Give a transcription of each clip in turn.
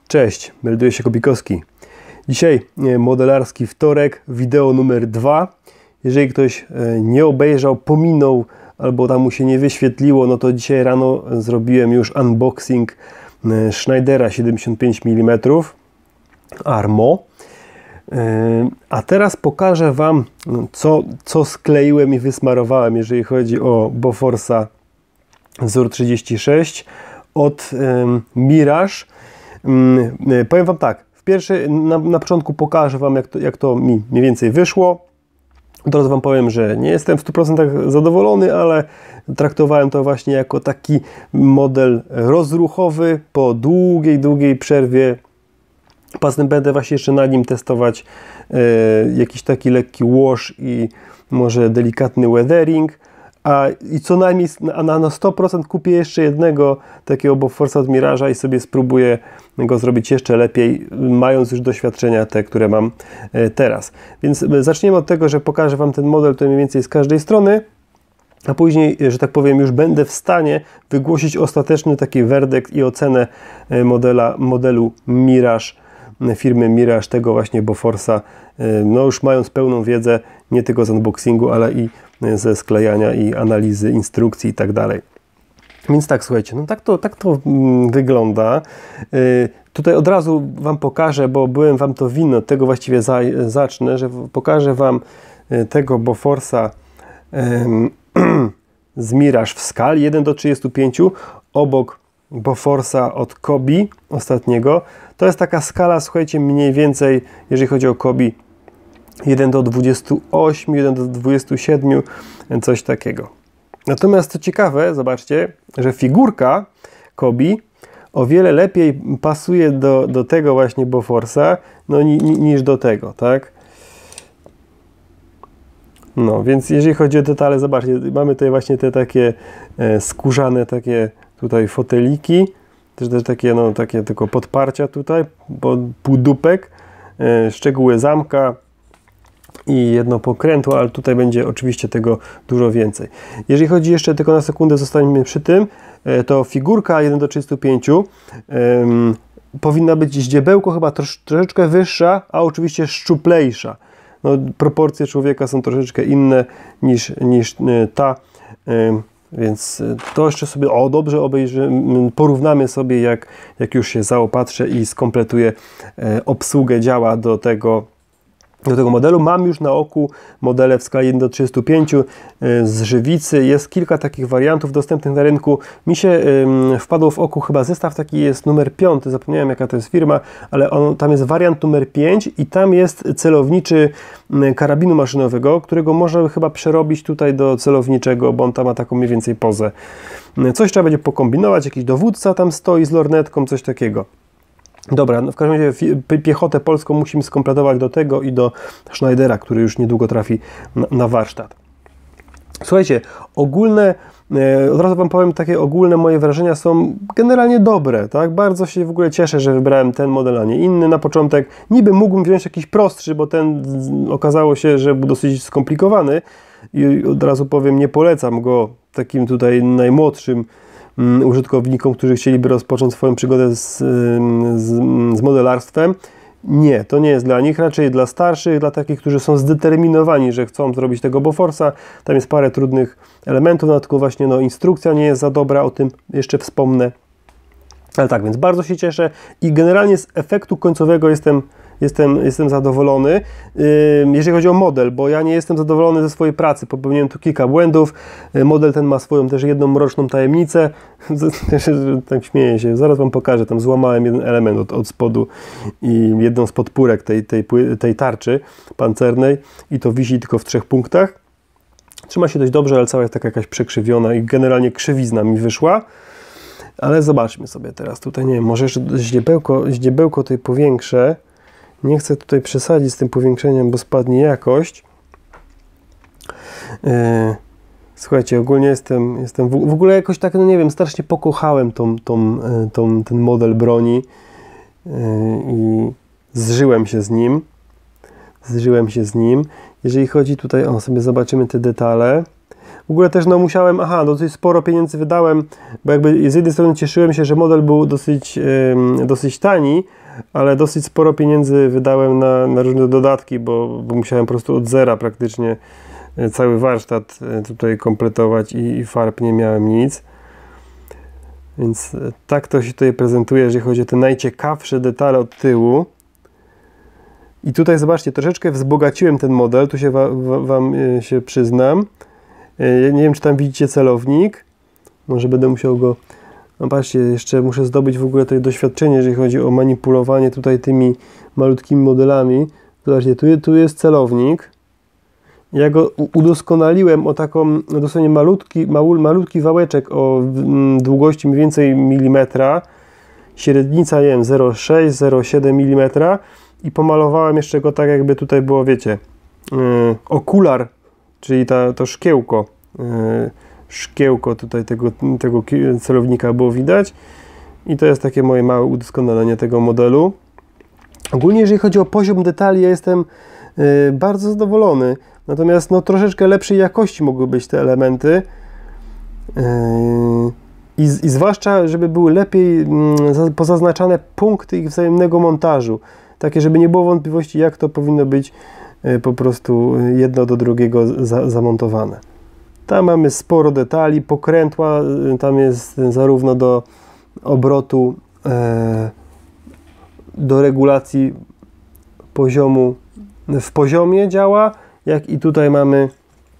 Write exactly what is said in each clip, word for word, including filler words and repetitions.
Cześć, melduje się Kopikowski. Dzisiaj modelarski wtorek, wideo numer dwa. Jeżeli ktoś nie obejrzał, pominął albo tam mu się nie wyświetliło, no to dzisiaj rano zrobiłem już unboxing Schneidera siedemdziesiąt pięć milimetrów Armo. A teraz pokażę Wam, co, co skleiłem i wysmarowałem, jeżeli chodzi o Boforsa wzór trzydzieści sześć od um, Mirage. Um, powiem Wam tak, w pierwszy, na, na początku pokażę Wam, jak to, jak to mi mniej więcej wyszło. Od razu Wam powiem, że nie jestem w stu procentach zadowolony, ale traktowałem to właśnie jako taki model rozruchowy po długiej, długiej przerwie. Potem będę właśnie jeszcze na nim testować e, jakiś taki lekki wash i może delikatny weathering. A i co najmniej na, na sto procent kupię jeszcze jednego takiego Boforsa od Mirage'a i sobie spróbuję go zrobić jeszcze lepiej, mając już doświadczenia te, które mam teraz. Więc zaczniemy od tego, że pokażę Wam ten model to mniej więcej z każdej strony, a później, że tak powiem, już będę w stanie wygłosić ostateczny taki werdykt i ocenę modela, modelu Mirage, firmy Mirage, tego właśnie Boforsa, no już mając pełną wiedzę, nie tylko z unboxingu, ale i ze sklejania i analizy instrukcji i tak dalej. Więc tak, słuchajcie, no tak to, tak to wygląda. Yy, tutaj od razu Wam pokażę, bo byłem Wam to winny, od tego właściwie za, zacznę, że pokażę Wam tego Boforsa yy, z Mirage w skali jeden do trzydziestu pięciu obok Boforsa od Kobi ostatniego. To jest taka skala, słuchajcie, mniej więcej, jeżeli chodzi o Kobi, jeden do dwudziestu ośmiu, jeden do dwudziestu siedmiu, coś takiego. Natomiast co ciekawe, zobaczcie, że figurka Kobi o wiele lepiej pasuje do, do tego właśnie Boforsa, no, ni, ni, niż do tego, tak? No, więc jeżeli chodzi o detale, zobaczcie, mamy tutaj właśnie te takie e, skórzane takie tutaj foteliki, też, też takie, no, takie tylko podparcia tutaj, pod półdupek, e, szczegóły zamka i jedno pokrętło, ale tutaj będzie oczywiście tego dużo więcej. Jeżeli chodzi jeszcze tylko na sekundę, zostańmy przy tym, to figurka jeden do trzydziestu pięciu um, powinna być ździebełko chyba trosz, troszeczkę wyższa, a oczywiście szczuplejsza. No, proporcje człowieka są troszeczkę inne niż, niż ta, um, więc to jeszcze sobie, o dobrze obejrzymy, porównamy sobie, jak, jak już się zaopatrzę i skompletuję e, obsługę działa do tego Do tego modelu. Mam już na oku modele w skali jeden do trzydziestu pięciu z żywicy. Jest kilka takich wariantów dostępnych na rynku. Mi się ym, wpadło w oku chyba zestaw taki jest numer piąty. Zapomniałem, jaka to jest firma, ale on, tam jest wariant numer pięć i tam jest celowniczy karabinu maszynowego, którego można chyba przerobić tutaj do celowniczego, bo on tam ma taką mniej więcej pozę. Coś trzeba będzie pokombinować. Jakiś dowódca tam stoi z lornetką, coś takiego. Dobra, no w każdym razie piechotę polską musimy skompletować do tego i do Schneidera, który już niedługo trafi na, na warsztat. Słuchajcie, ogólne, e, od razu Wam powiem, takie ogólne moje wrażenia są generalnie dobre, tak? Bardzo się w ogóle cieszę, że wybrałem ten model, a nie inny na początek. Niby mógłbym wziąć jakiś prostszy, bo ten okazało się, że był dosyć skomplikowany i od razu powiem, nie polecam go takim tutaj najmłodszym użytkownikom, którzy chcieliby rozpocząć swoją przygodę z, z, z modelarstwem. Nie, to nie jest dla nich, raczej dla starszych, dla takich, którzy są zdeterminowani, że chcą zrobić tego Boforsa. Tam jest parę trudnych elementów, no tylko właśnie no, instrukcja nie jest za dobra, o tym jeszcze wspomnę. Ale tak, więc bardzo się cieszę i generalnie z efektu końcowego jestem Jestem, jestem zadowolony, jeżeli chodzi o model, bo ja nie jestem zadowolony ze swojej pracy, popełniłem tu kilka błędów. Model ten ma swoją też jedną mroczną tajemnicę, tak śmieję się, zaraz Wam pokażę, tam złamałem jeden element od, od spodu i jedną z podpórek tej, tej, tej tarczy pancernej i to wisi tylko w trzech punktach. Trzyma się dość dobrze, ale cała jest taka jakaś przekrzywiona i generalnie krzywizna mi wyszła. Ale zobaczmy sobie teraz tutaj, nie wiem, może jeszcze ździebełko, ździebełko tutaj powiększę. Nie chcę tutaj przesadzić z tym powiększeniem, bo spadnie jakość. Yy, słuchajcie, ogólnie jestem, jestem w, w ogóle jakoś tak, no nie wiem, strasznie pokochałem tą, tą, tą, ten model broni yy, i zżyłem się z nim. Zżyłem się z nim. Jeżeli chodzi tutaj, o sobie zobaczymy te detale. W ogóle też no musiałem, aha, dosyć sporo pieniędzy wydałem, bo jakby z jednej strony cieszyłem się, że model był dosyć, yy, dosyć tani, ale dosyć sporo pieniędzy wydałem na, na różne dodatki, bo, bo musiałem po prostu od zera praktycznie cały warsztat tutaj kompletować i, i farb nie miałem nic. Więc tak to się tutaj prezentuje, jeżeli chodzi o te najciekawsze detale od tyłu. I tutaj zobaczcie, troszeczkę wzbogaciłem ten model, tu się wa, wa, wam się przyznam. Nie wiem, czy tam widzicie celownik. Może będę musiał go... No patrzcie, jeszcze muszę zdobyć w ogóle to doświadczenie, jeżeli chodzi o manipulowanie tutaj tymi malutkimi modelami. Zobaczcie, tu, tu jest celownik. Ja go udoskonaliłem o taką dosłownie malutki, mały, malutki wałeczek o długości mniej więcej milimetra. Średnica, nie wiem, zero przecinek sześć do zero przecinek siedem milimetra. I pomalowałem jeszcze go tak, jakby tutaj było, wiecie, yy, okular, czyli ta, to szkiełko. Yy, szkiełko tutaj tego, tego celownika było widać. I to jest takie moje małe udoskonalenie tego modelu. Ogólnie, jeżeli chodzi o poziom detali, ja jestem yy, bardzo zadowolony. Natomiast no, troszeczkę lepszej jakości mogły być te elementy. Yy, i, I zwłaszcza, żeby były lepiej yy, pozaznaczane punkty ich wzajemnego montażu. Takie, żeby nie było wątpliwości, jak to powinno być yy, po prostu jedno do drugiego za, zamontowane. Tam mamy sporo detali, pokrętła, yy, tam jest zarówno do obrotu, yy, do regulacji poziomu w poziomie działa, jak i tutaj mamy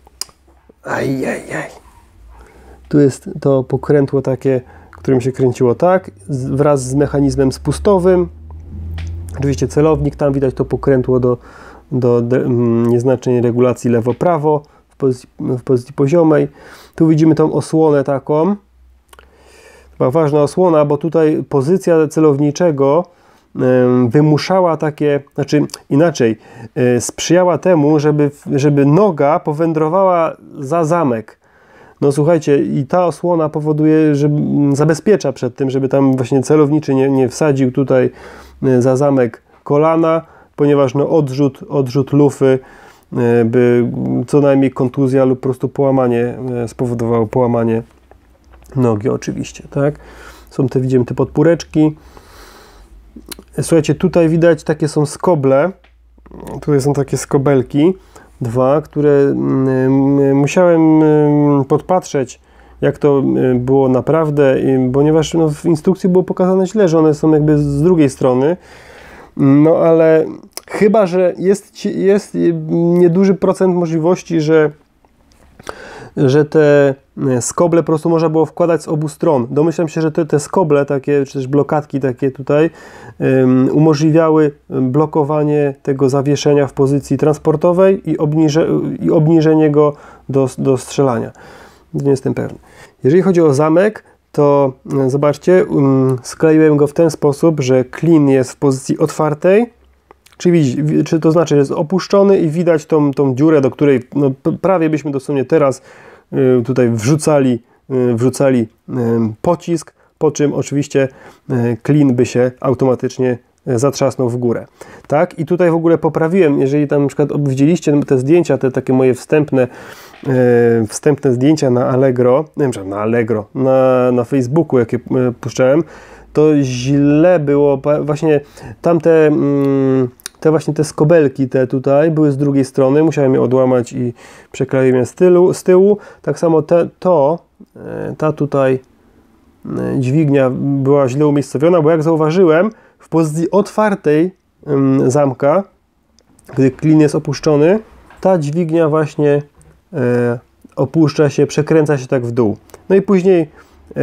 ajajaj. Tu jest to pokrętło takie, którym się kręciło tak, wraz z mechanizmem spustowym. Oczywiście celownik, tam widać to pokrętło do, do de, nieznacznej regulacji lewo-prawo w pozycji, w pozycji poziomej. Tu widzimy tą osłonę taką. Chyba ważna osłona, bo tutaj pozycja celowniczego wymuszała takie, znaczy inaczej, sprzyjała temu, żeby, żeby noga powędrowała za zamek. No słuchajcie, i ta osłona powoduje, że zabezpiecza przed tym, żeby tam właśnie celowniczy nie, nie wsadził tutaj za zamek kolana, ponieważ no odrzut, odrzut lufy by co najmniej kontuzja lub po prostu połamanie spowodowało połamanie nogi oczywiście, tak? Są te, widzimy te podpóreczki. Słuchajcie, tutaj widać, takie są skoble, tutaj są takie skobelki, dwa, które y, musiałem y, podpatrzeć, jak to y, było naprawdę, y, ponieważ no, w instrukcji było pokazane źle, że one są jakby z drugiej strony, no ale chyba, że jest, jest nieduży procent możliwości, że że te skoble po prostu można było wkładać z obu stron. Domyślam się, że te, te skoble, takie, czy też blokadki takie tutaj um, umożliwiały blokowanie tego zawieszenia w pozycji transportowej i, obniże, i obniżenie go do, do strzelania. Nie jestem pewny. Jeżeli chodzi o zamek, to zobaczcie, um, skleiłem go w ten sposób, że klin jest w pozycji otwartej, czyli, czy to znaczy, że jest opuszczony i widać tą, tą dziurę, do której no, prawie byśmy dosłownie teraz y, tutaj wrzucali, y, wrzucali y, pocisk, po czym oczywiście y, klin by się automatycznie zatrzasnął w górę. Tak? I tutaj w ogóle poprawiłem, jeżeli tam na przykład widzieliście te zdjęcia, te takie moje wstępne, y, wstępne zdjęcia na Allegro, nie wiem, na Allegro, na, na Facebooku, jakie y, puszczałem, to źle było, właśnie tamte mm, te właśnie te skobelki te tutaj były z drugiej strony, musiałem je odłamać i przekleiłem je z tyłu, z tyłu. Tak samo te, to, ta tutaj dźwignia była źle umiejscowiona, bo jak zauważyłem, w pozycji otwartej zamka, gdy klin jest opuszczony, ta dźwignia właśnie e, opuszcza się, przekręca się tak w dół. No i później e,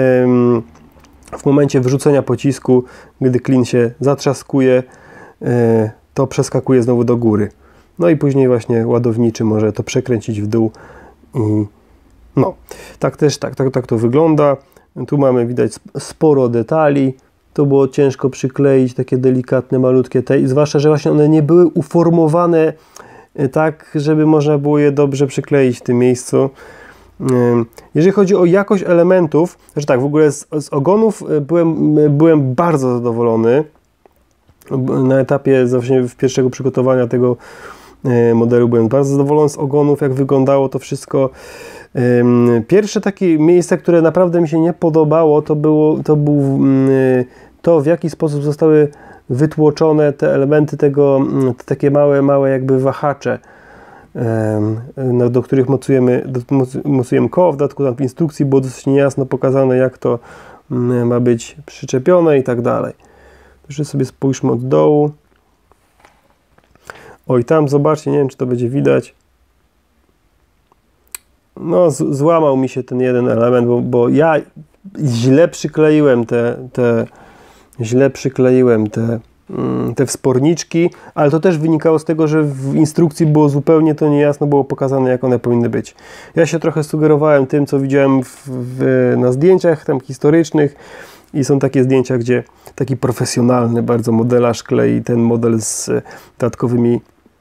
w momencie wrzucenia pocisku, gdy klin się zatrzaskuje, e, to przeskakuje znowu do góry. No i później właśnie ładowniczy może to przekręcić w dół. I no, tak też, tak, tak, tak to wygląda. Tu mamy, widać, sporo detali. To było ciężko przykleić, takie delikatne, malutkie te, i zwłaszcza, że właśnie one nie były uformowane tak, żeby można było je dobrze przykleić w tym miejscu. Jeżeli chodzi o jakość elementów, że tak, w ogóle z, z ogonów byłem, byłem bardzo zadowolony. Na etapie właśnie pierwszego przygotowania tego modelu byłem bardzo zadowolony z ogonów, jak wyglądało to wszystko. Pierwsze takie miejsce, które naprawdę mi się nie podobało, to było to, był, to w jaki sposób zostały wytłoczone te elementy tego, te takie małe, małe jakby wahacze, no, do których mocujemy, do, mocujemy koło. W dodatku tam w instrukcji było dosyć niejasno pokazane, jak to ma być przyczepione i tak dalej. Jeszcze sobie spójrzmy od dołu. O, i tam zobaczcie, nie wiem, czy to będzie widać. No, z, złamał mi się ten jeden element, bo, bo ja źle przykleiłem te, te źle przykleiłem te, te wsporniczki, ale to też wynikało z tego, że w instrukcji było zupełnie to niejasno, było pokazane, jak one powinny być. Ja się trochę sugerowałem tym, co widziałem w, w, na zdjęciach tam historycznych i są takie zdjęcia, gdzie taki profesjonalny bardzo modelarz klei ten model z dodatkowymi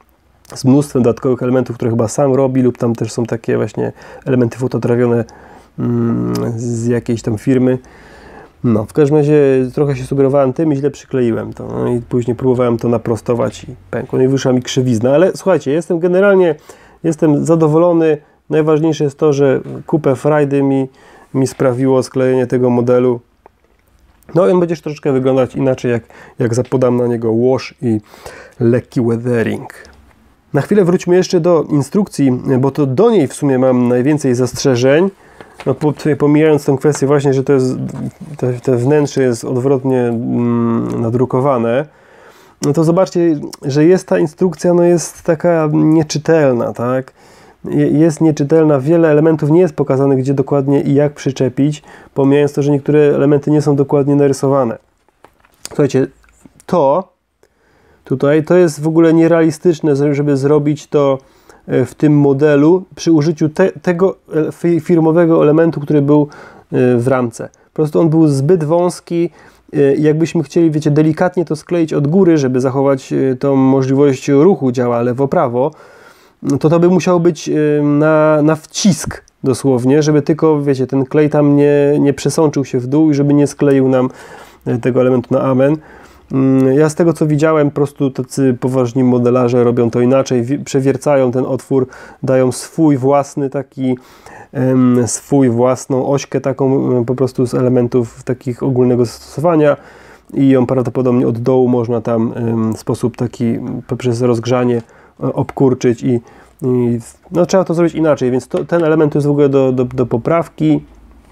z mnóstwem dodatkowych elementów, które chyba sam robi, lub tam też są takie właśnie elementy fototrawione mm, z jakiejś tam firmy. No, w każdym razie trochę się sugerowałem tym i źle przykleiłem to. No i później próbowałem to naprostować i pękło. No i wyszła mi krzywizna, ale słuchajcie, jestem generalnie jestem zadowolony. Najważniejsze jest to, że kupę frajdy mi, mi sprawiło sklejenie tego modelu. No i on będzie troszeczkę wyglądać inaczej, jak, jak zapodam na niego wash i lekki weathering. Na chwilę wróćmy jeszcze do instrukcji, bo to do niej w sumie mam najwięcej zastrzeżeń. No, pomijając tę kwestię właśnie, że to jest, te, te wnętrze jest odwrotnie mm, nadrukowane, no to zobaczcie, że jest ta instrukcja, no jest taka nieczytelna, tak? Jest nieczytelna, wiele elementów nie jest pokazane, gdzie dokładnie i jak przyczepić, pomijając to, że niektóre elementy nie są dokładnie narysowane. Słuchajcie, to tutaj to jest w ogóle nierealistyczne, żeby zrobić to w tym modelu przy użyciu te, tego firmowego elementu, który był w ramce. Po prostu on był zbyt wąski. Jakbyśmy chcieli, wiecie, delikatnie to skleić od góry, żeby zachować tą możliwość ruchu działa lewo-prawo, to to by musiało być na, na wcisk dosłownie, żeby tylko, wiecie, ten klej tam nie, nie przesączył się w dół i żeby nie skleił nam tego elementu na amen. Ja z tego, co widziałem, po prostu tacy poważni modelarze robią to inaczej, przewiercają ten otwór, dają swój własny taki, swój własną ośkę taką po prostu z elementów takich ogólnego zastosowania i ją prawdopodobnie od dołu można tam w sposób taki poprzez rozgrzanie obkurczyć i, i no, trzeba to zrobić inaczej, więc to, ten element jest w ogóle do, do, do poprawki.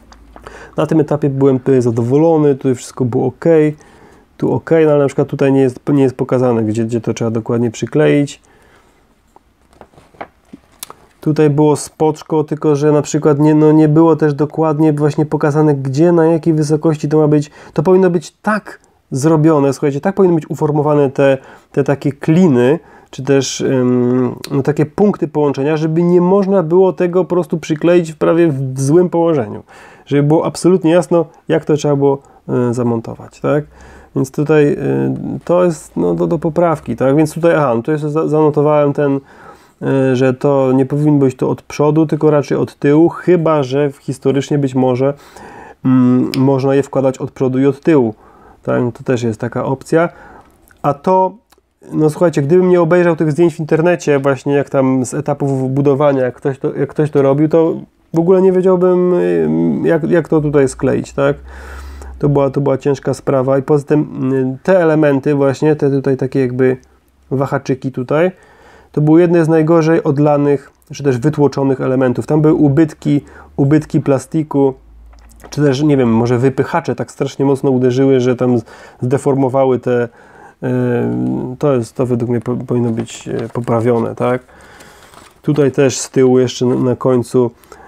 Na tym etapie byłem tutaj zadowolony, tutaj wszystko było ok. Tu ok, no ale na przykład tutaj nie jest, nie jest pokazane, gdzie, gdzie to trzeba dokładnie przykleić. Tutaj było spoczko, tylko że na przykład nie, no nie było też dokładnie właśnie pokazane, gdzie, na jakiej wysokości to ma być. To powinno być tak zrobione, słuchajcie, tak powinny być uformowane te, te takie kliny, czy też ym, no takie punkty połączenia, żeby nie można było tego po prostu przykleić w prawie w złym położeniu. Żeby było absolutnie jasno, jak to trzeba było y, zamontować, tak? Więc tutaj y, to jest no, do, do poprawki, tak? Więc tutaj, aha, no, tutaj sobie zanotowałem ten, y, że to nie powinno być to od przodu, tylko raczej od tyłu, chyba że historycznie być może mm, można je wkładać od przodu i od tyłu. Tak? No, to też jest taka opcja. A to, no słuchajcie, gdybym nie obejrzał tych zdjęć w internecie, właśnie jak tam z etapów budowania, jak ktoś to, jak ktoś to robił, to w ogóle nie wiedziałbym, jak, jak to tutaj skleić, tak? To była, to była ciężka sprawa i poza tym te elementy właśnie, te tutaj takie jakby wahaczyki tutaj, to były jedne z najgorzej odlanych, czy też wytłoczonych elementów. Tam były ubytki, ubytki plastiku, czy też, nie wiem, może wypychacze tak strasznie mocno uderzyły, że tam zdeformowały te, to jest, to według mnie powinno być poprawione, tak? Tutaj też z tyłu jeszcze na końcu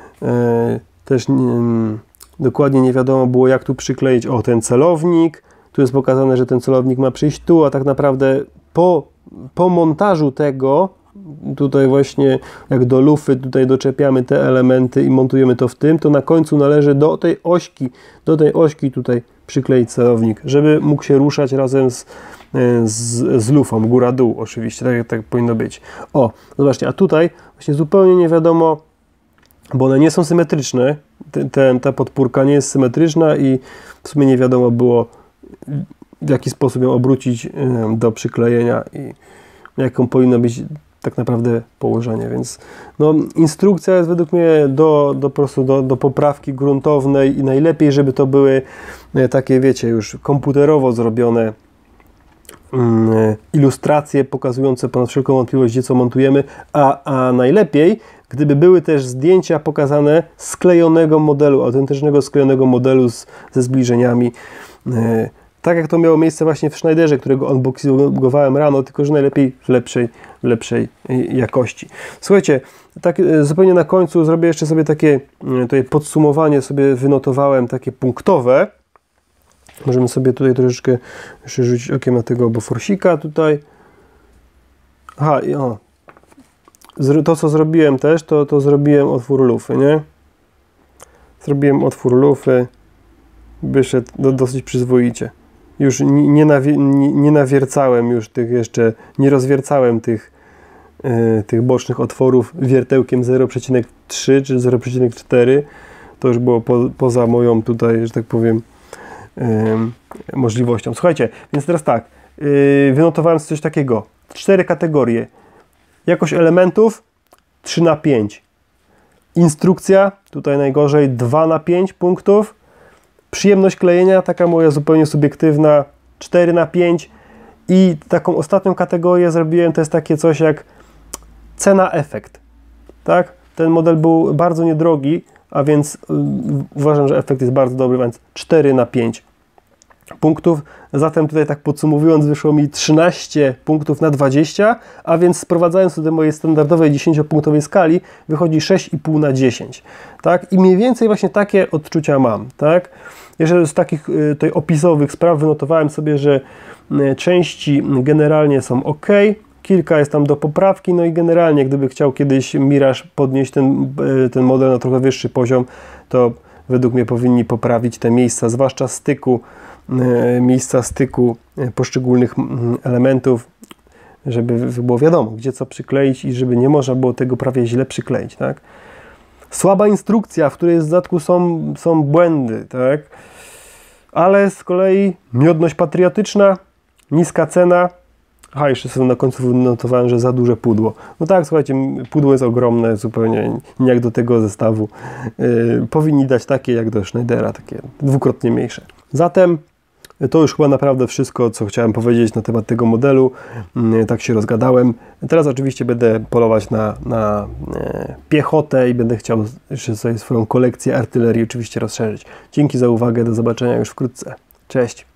też dokładnie nie wiadomo było, jak tu przykleić, o, ten celownik, tu jest pokazane, że ten celownik ma przyjść tu, a tak naprawdę po, po montażu tego, tutaj właśnie jak do lufy, tutaj doczepiamy te elementy i montujemy to w tym, to na końcu należy do tej ośki, do tej ośki tutaj przykleić celownik, żeby mógł się ruszać razem z, z, z lufą, góra-dół oczywiście, tak, tak powinno być. O, zobaczcie, a tutaj właśnie zupełnie nie wiadomo, bo one nie są symetryczne, te, te, ta podpórka nie jest symetryczna i w sumie nie wiadomo było, w jaki sposób ją obrócić do przyklejenia i jaką powinna być tak naprawdę położenie, więc no, instrukcja jest według mnie do, do, po prostu do, do poprawki gruntownej i najlepiej, żeby to były takie, wiecie, już komputerowo zrobione um, ilustracje pokazujące ponad wszelką wątpliwość, gdzie co montujemy, a, a najlepiej, gdyby były też zdjęcia pokazane sklejonego modelu, autentycznego sklejonego modelu z, ze zbliżeniami. E, tak jak to miało miejsce właśnie w Schneiderze, którego unboxingowałem rano, tylko że najlepiej w lepszej, w lepszej jakości. Słuchajcie, tak zupełnie na końcu zrobię jeszcze sobie takie tutaj podsumowanie, sobie wynotowałem takie punktowe. Możemy sobie tutaj troszeczkę jeszcze rzucić okiem na tego boforsika tutaj. Aha, i o. To, co zrobiłem też, to, to zrobiłem otwór lufy, nie? Zrobiłem otwór lufy. Wyszedł do, dosyć przyzwoicie. Już nie, nie, nawie, nie, nie nawiercałem już tych jeszcze, nie rozwiercałem tych, yy, tych bocznych otworów wiertełkiem zero przecinek trzy czy zero przecinek cztery. To już było po, poza moją tutaj, że tak powiem, yy, możliwością. Słuchajcie, więc teraz tak, yy, wynotowałem coś takiego. Cztery kategorie. Jakość elementów trzy na pięć. Instrukcja, tutaj najgorzej dwa na pięć punktów. Przyjemność klejenia, taka moja zupełnie subiektywna, cztery na pięć. I taką ostatnią kategorię zrobiłem, to jest takie coś jak cena-efekt. Tak? Ten model był bardzo niedrogi, a więc yy, uważam, że efekt jest bardzo dobry, więc cztery na pięć punktów. Zatem tutaj tak podsumowując, wyszło mi trzynaście punktów na dwadzieścia, a więc sprowadzając to do mojej standardowej dziesięciopunktowej skali, wychodzi sześć i pół na dziesięć. Tak? I mniej więcej właśnie takie odczucia mam. Tak? Jeżeli z takich tutaj opisowych spraw wynotowałem sobie, że części generalnie są ok, kilka jest tam do poprawki, no i generalnie gdyby chciał kiedyś Mirage podnieść ten, ten model na trochę wyższy poziom, to według mnie powinni poprawić te miejsca, zwłaszcza styku, miejsca styku poszczególnych elementów, żeby było wiadomo, gdzie co przykleić i żeby nie można było tego prawie źle przykleić, tak? Słaba instrukcja, w której w dodatku są, są błędy, tak? Ale z kolei miodność patriotyczna, niska cena. Aha, jeszcze sobie na końcu notowałem, że za duże pudło. No tak, słuchajcie, pudło jest ogromne, zupełnie nie jak do tego zestawu. Yy, powinni dać takie jak do Schneidera, takie dwukrotnie mniejsze. Zatem to już chyba naprawdę wszystko, co chciałem powiedzieć na temat tego modelu. Yy, tak się rozgadałem. Teraz oczywiście będę polować na, na yy, piechotę i będę chciał jeszcze sobie swoją kolekcję artylerii oczywiście rozszerzyć. Dzięki za uwagę, do zobaczenia już wkrótce. Cześć!